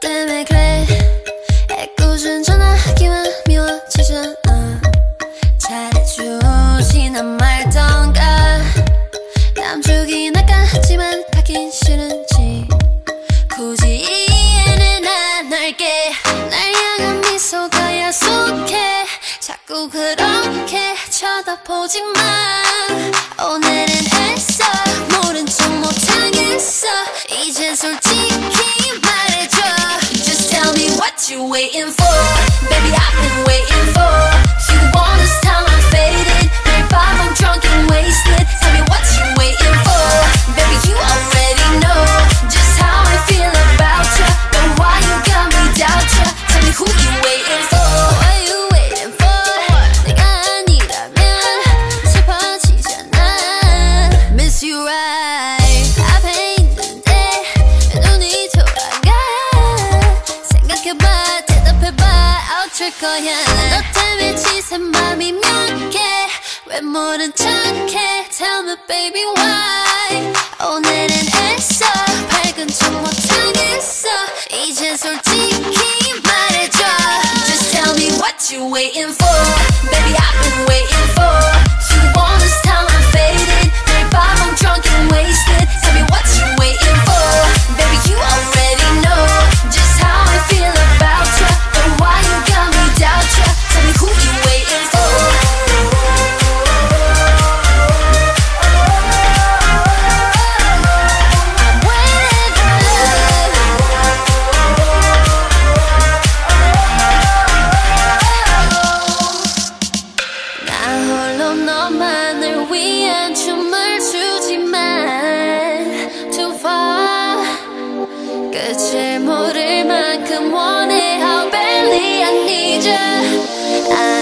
때문에 그래 애꿎은 전화기만 미워지잖아 잘해주진 안 말던가 남주긴 아깝지만 가긴 싫은지 굳이 이해는 안 할게 날 향한 미소가 야속해 자꾸 그렇게 쳐다보지 마 오늘은 애써 모른 척 못하겠어 이젠 솔직히 말해줘 Just tell me what you waiting for Baby I've been waiting for You want this time I'm faded 매일 밤 I'm drunk and wasted Tell me what you waiting for Baby you already know Just how I feel about you But why you got me doubt you Tell me who you waiting for What you waiting for 내가 아니라면 슬퍼지잖아 Miss you right 앞에 있는데 왜 눈이 돌아가 생각해봐 대답해봐 어쩔 거야 너 때문에 지샌 맘이 몇 개 왜 모른 척해 Tell me baby why 오늘은 애써 밝은 척 못하겠어 이제 솔직히 말해줘 Just tell me what you waiting for Baby I've been waiting for You want this time I'm faded 매일 밤 I'm drunk and wasted Tell me what you waiting for Baby you already know Just how I feel about you But why you got me doubt you Tell me who you waiting for 너만을 위한 춤을 추지만 Too far 끝을 모를 만큼 원해 How badly I need you